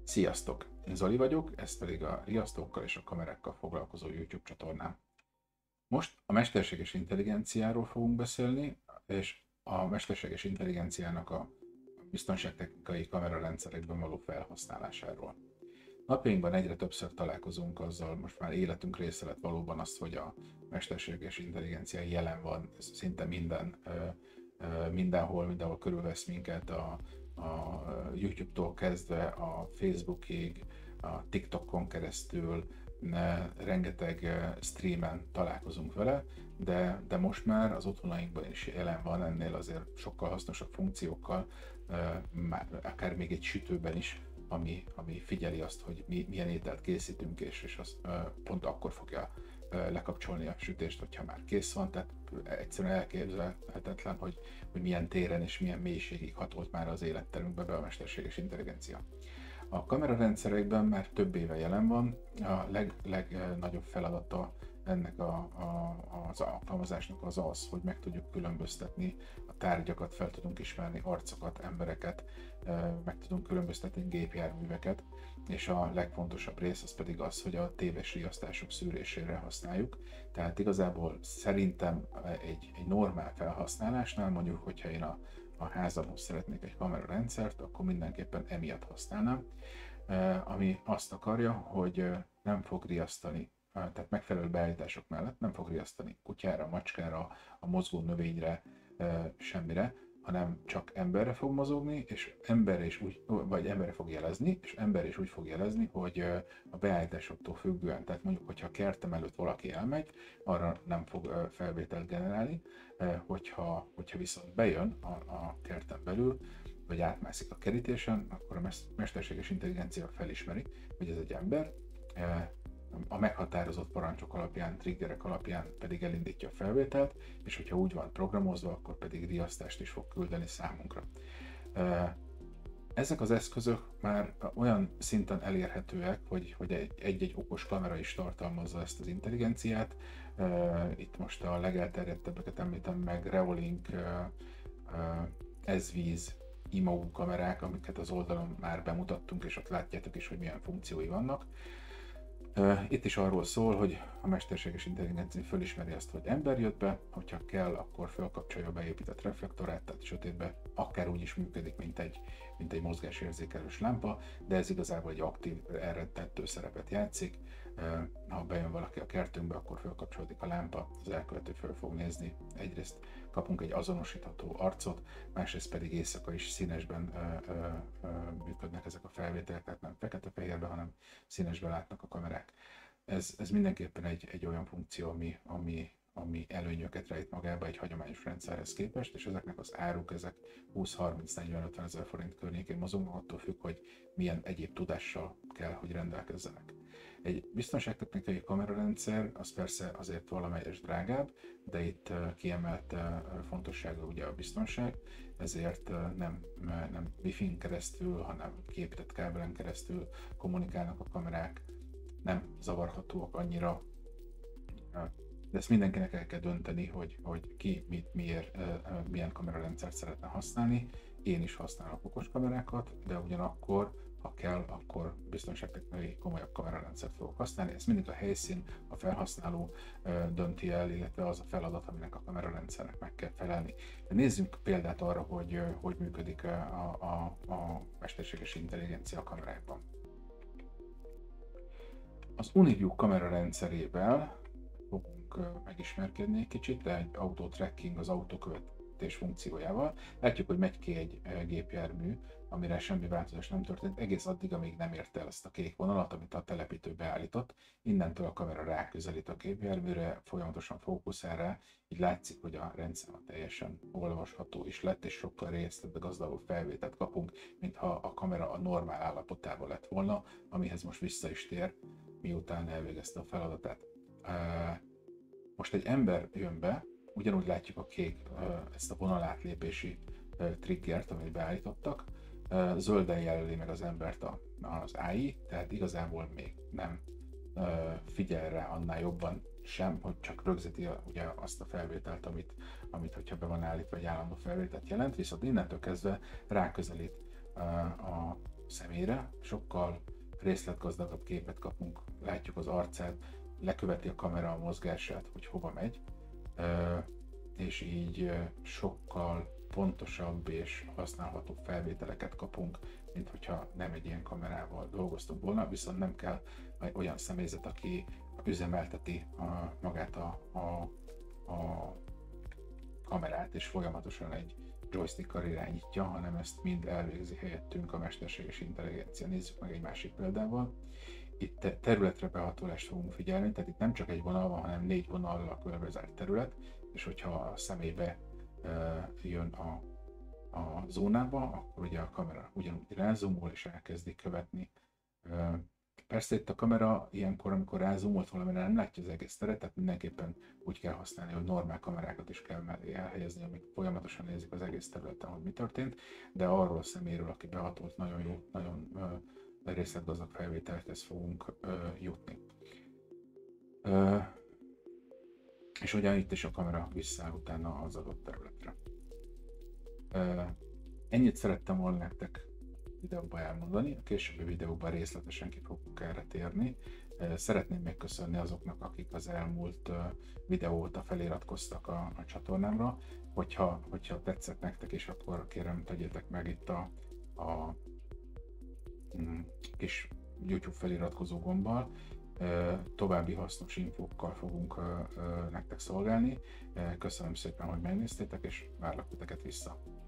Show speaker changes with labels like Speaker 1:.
Speaker 1: Sziasztok! Én Zoli vagyok, ez pedig a riasztókkal és a kamerákkal foglalkozó YouTube csatornám. Most a mesterséges intelligenciáról fogunk beszélni, és a mesterséges intelligenciának a biztonságtechnikai kamerarendszerekben való felhasználásáról. Napjainkban egyre többször találkozunk azzal, most már életünk része lett valóban az, hogy a mesterséges intelligencia jelen van, ez szinte mindenhol körülvesz minket, a YouTube-tól kezdve a Facebookig, a TikTokon keresztül, rengeteg streamen találkozunk vele, de most már az otthonainkban is jelen van, ennél azért sokkal hasznosabb funkciókkal, akár még egy sütőben is, ami figyeli azt, hogy milyen ételt készítünk, és az pont akkor fogja lekapcsolni a sütést, hogyha már kész van, tehát egyszerűen elképzelhetetlen, hogy milyen téren és milyen mélységig hatolt már az életterünkbe be a mesterséges intelligencia. A kamerarendszerekben már több éve jelen van, a legnagyobb feladata ennek az alkalmazásnak az, hogy meg tudjuk különböztetni a tárgyakat, fel tudunk ismerni arcokat, embereket, meg tudunk különböztetni gépjárműveket, és a legfontosabb rész az pedig az, hogy a téves riasztások szűrésére használjuk. Tehát igazából szerintem egy normál felhasználásnál, mondjuk, hogyha én a házamhoz szeretnék egy kamerarendszert, akkor mindenképpen emiatt használnám, ami azt akarja, hogy nem fog riasztani, tehát megfelelő beállítások mellett nem fog riasztani kutyára, macskára, a mozgó növényre, semmire, hanem csak emberre fog mozogni, és emberre fog jelezni, és ember is úgy fog jelezni, hogy a beállításoktól függően, tehát mondjuk, hogyha a kertem előtt valaki elmegy, arra nem fog felvételt generálni, hogyha viszont bejön a kerten belül, vagy átmászik a kerítésen, akkor a mesterséges intelligencia felismeri, hogy ez egy ember, a meghatározott parancsok alapján, triggerek alapján pedig elindítja a felvételt, és hogyha úgy van programozva, akkor pedig riasztást is fog küldeni számunkra. Ezek az eszközök már olyan szinten elérhetőek, hogy egy okos kamera is tartalmazza ezt az intelligenciát. Itt most a legelterjedtebbeket említem meg, Reolink, ezvíz, IMAU kamerák, amiket az oldalon már bemutattunk, és ott látjátok is, hogy milyen funkciói vannak. Itt is arról szól, hogy a mesterséges intelligencia fölismeri azt, hogy ember jött be, hogyha kell, akkor felkapcsolja a beépített reflektorát, tehát sötétbe akár úgy is működik, mint egy mozgásérzékelős lámpa, de ez igazából egy aktív elrettentő szerepet játszik. Ha bejön valaki a kertünkbe, akkor felkapcsolódik a lámpa, az elkövető föl fog nézni. Egyrészt kapunk egy azonosítható arcot, másrészt pedig éjszaka is színesben működnek ezek a felvételek, tehát nem fekete-fehérben, hanem színesben látnak a kamerák. Ez mindenképpen egy olyan funkció, ami előnyöket rejt magába egy hagyományos rendszerhez képest, és ezeknek az áruk, ezek 20-30-40-50 ezer forint környékén mozognak, attól függ, hogy milyen egyéb tudással kell, hogy rendelkezzenek. Egy biztonságtechnikai kamerarendszer az persze azért valamelyes drágább, de itt kiemelt fontossága ugye a biztonság, ezért nem Wi-Fi-n keresztül, hanem kiépített kábelen keresztül kommunikálnak a kamerák, nem zavarhatóak annyira, de ezt mindenkinek el kell dönteni, hogy ki mit, miért, milyen kamerarendszert szeretne használni. Én is használok okos kamerákat, de ugyanakkor, ha kell, akkor biztonságtechnikai komolyabb kamerarendszert fogok használni. Ez mindig a helyszín, a felhasználó dönti el, illetve az a feladat, aminek a kamerarendszernek meg kell felelni. De nézzünk példát arra, hogy működik a mesterséges intelligencia kamerákban. Az Uniview kamerarendszerével fogunk megismerkedni egy kicsit, de egy auto-tracking, az autókövetés funkciójával. Látjuk, hogy megy ki egy gépjármű, amire semmi változás nem történt, egész addig, amíg nem érte el ezt a kék vonalat, amit a telepítő beállított. Innentől a kamera ráközelít a gépjárműre, folyamatosan fókuszál rá, így látszik, hogy a rendszer teljesen olvasható is lett, és sokkal részletebb, gazdagabb felvételt kapunk, mintha a kamera a normál állapotában lett volna, amihez most vissza is tér, miután elvégezte a feladatát. Most egy ember jön be, ugyanúgy látjuk a kék, ezt a vonalátlépési triggert, amit beállítottak, zölden jelöli meg az embert az AI, tehát igazából még nem figyel rá annál jobban sem, hogy csak rögzíti ugye azt a felvételt, amit hogyha be van állítva, egy állandó felvételt jelent, viszont innentől kezdve ráközelít személyre, sokkal részletgazdagabb képet kapunk, látjuk az arcát, leköveti a kamera a mozgását, hogy hova megy, és így sokkal pontosabb és használható felvételeket kapunk, mint hogyha nem egy ilyen kamerával dolgoztunk volna, viszont nem kell olyan személyzet, aki üzemelteti magát a kamerát, és folyamatosan egy joystickkal irányítja, hanem ezt mind elvégzi helyettünk a mesterséges intelligencia. Nézzük meg egy másik példával. Itt területre behatolást fogunk figyelni, tehát itt nem csak egy vonal van, hanem 4 vonallal körbezárt terület, és hogyha a személybe jön a zónába, akkor ugye a kamera ugyanúgy rázumol és elkezdi követni. Persze itt a kamera ilyenkor, amikor rázumolt valamire, nem látja az egész teret, tehát mindenképpen úgy kell használni, hogy normál kamerákat is kell mellé elhelyezni, amik folyamatosan nézik az egész területen, hogy mi történt, de arról a szeméről, aki behatolt, nagyon jó, nagyon részletgazdag felvételhez fogunk jutni. És ugyan itt is a kamera visszáll utána az adott területre. Ennyit szerettem volna nektek videóban elmondani, a későbbi videóban részletesen ki fogunk erre térni. Szeretném megköszönni azoknak, akik az elmúlt videó óta feliratkoztak a csatornámra. Hogyha tetszett nektek is, akkor kérem tegyétek meg itt a kis YouTube feliratkozó gombbal. További hasznos infókkal fogunk nektek szolgálni. Köszönöm szépen, hogy megnéztétek, és várlak titeket vissza.